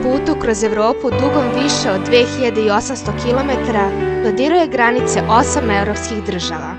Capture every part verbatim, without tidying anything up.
putu kroz Evropu dugom više od dve hiljade osamsto kilometara dodiruje granice osam evropskih država.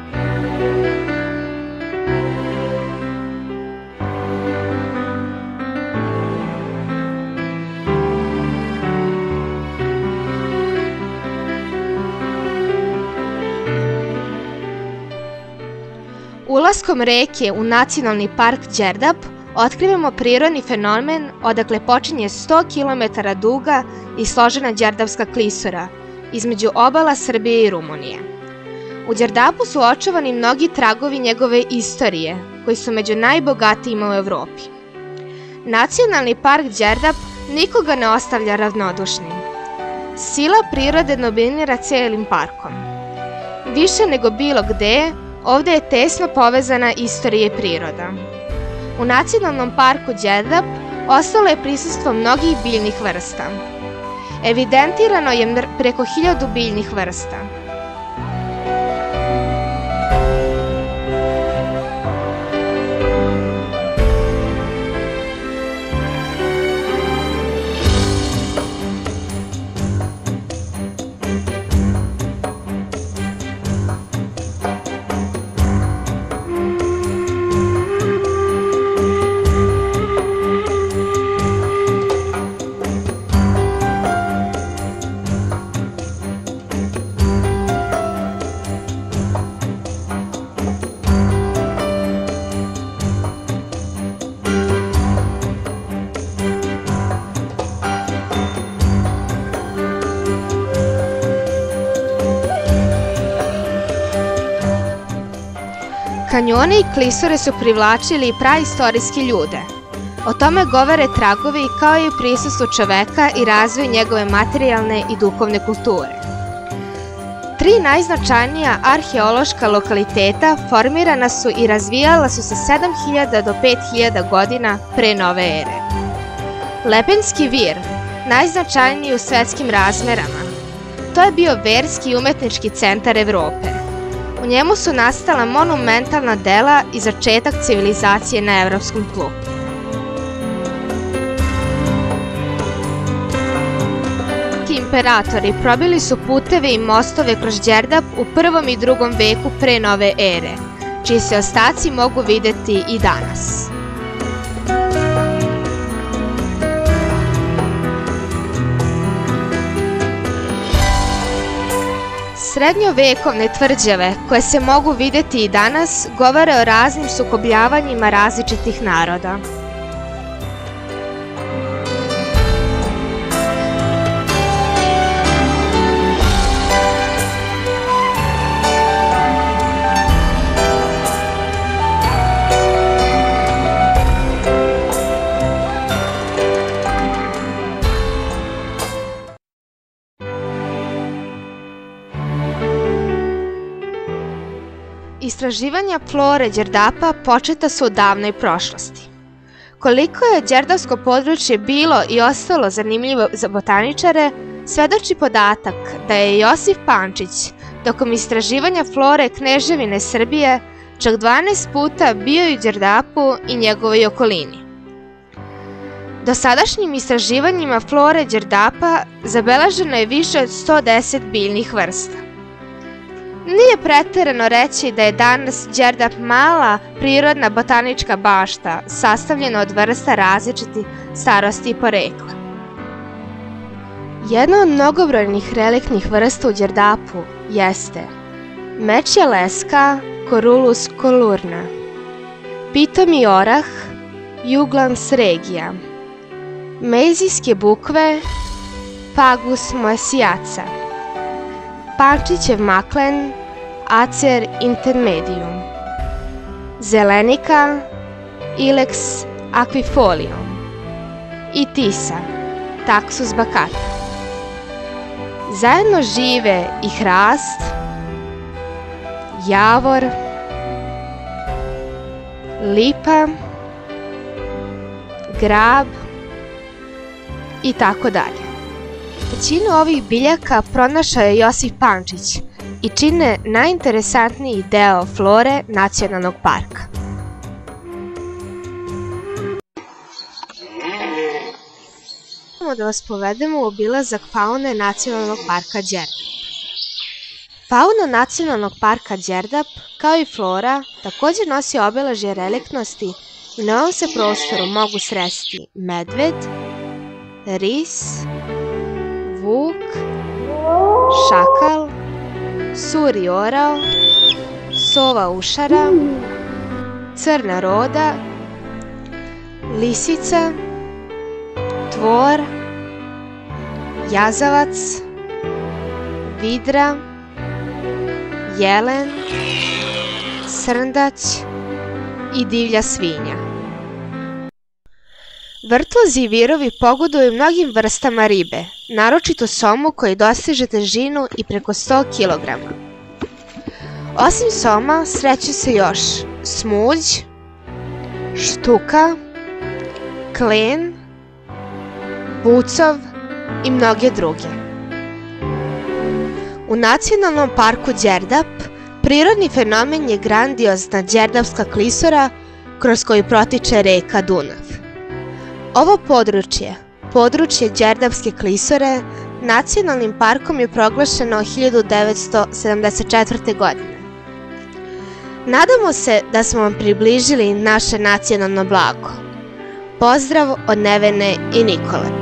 Ulaskom reke u nacionalni park Đerdap otkrivamo prirodni fenomen odakle počinje sto kilometara duga i složena Đerdapska klisura između obala Srbije i Rumunije. U Đerdapu su očuvani mnogi tragovi njegove istorije, koji su među najbogatijima u Evropi. Nacionalni park Đerdap nikoga ne ostavlja ravnodušnim. Sila prirode dominira cijelim parkom. Više nego bilo gde, ovde je tesno povezana istorija i priroda. U nacionalnom parku Đerdap ostalo je prisustvo mnogih biljnih vrsta. Evidentirano je preko hiljadu biljnih vrsta. Kanjone i klisure su privlačili i praistorijske ljude. O tome govore tragovi kao i prisustvo čoveka i razvoj njegove materijalne i duhovne kulture. Tri najznačajnija arheološka lokaliteta formirana su i razvijala su se sedam hiljada do pet hiljada godina pre nove ere. Lepenski vir, najznačajniji u svetskim razmerama, to je bio verski i umetnički centar Evrope. U njemu su nastala monumentalna dela i začetak civilizacije na evropskom tlu. Imperatori probili su puteve i mostove kroz Đerdap u prvom i drugom veku pre nove ere, čiji se ostaci mogu videti i danas. Srednjovekovne tvrđave, koje se mogu videti i danas, govore o raznim sukobljavanjima različitih naroda. Istraživanja flore Đerdapa početa su u davnoj prošlosti. Koliko je đerdapsko područje bilo i ostalo zanimljivo za botaničare, svedoči podatak da je Josif Pančić tokom istraživanja flore Kneževine Srbije čak dvanaest puta bio i u Đerdapu i njegovoj okolini. Dosadašnjim istraživanjima flore Đerdapa zabeleženo je više od sto deset biljnih vrsta. Nije preterano reći da je danas Đerdap mala prirodna botanička bašta sastavljena od vrsta različitih starosti i porekla. Jedna od mnogobrojnih reliktnih vrsta u Đerdapu jeste mečja leska Corulus colurna, pitomi orah Juglans regia, mezijske bukve Pagus moesiaca, Pančićev maklen Acer intermedium, zelenika Ilex aquifolium i tisa Taxus baccata. Zajedno žive i hrast, javor, lipa, grab i tako dalje. Većinu ovih biljaka pronašao je Josif Pančić i čine najinteresantniji deo flore nacionalnog parka. Da vas povedemo u obilazak faune Nacionalnog parka Đerdap. Fauna Nacionalnog parka Đerdap, kao i flora, također nosi obeležje reliktnosti i na ovom se prostoru mogu sresti medved, ris, vuk, šakal, suri orao, sova ušara, crna roda, lisica, tvor, jazavac, vidra, jelen, srndać i divlja svinja. Vrtlozi i virovi pogoduju mnogim vrstama ribe, naročito somu koji dostiže težinu i preko sto kilograma. Osim soma sreću se još smuđ, štuka, klen, bucov i mnoge druge. U Nacionalnom parku Đerdap prirodni fenomen je grandiozna Đerdapska klisura kroz koju protiče reka Dunav. Ovo područje, područje Đerdapske klisure, nacionalnim parkom je proglašeno hiljadu devetsto sedamdeset četvrte. godine. Nadamo se da smo vam približili naše nacionalno blago. Pozdrav od Nevene i Nikole.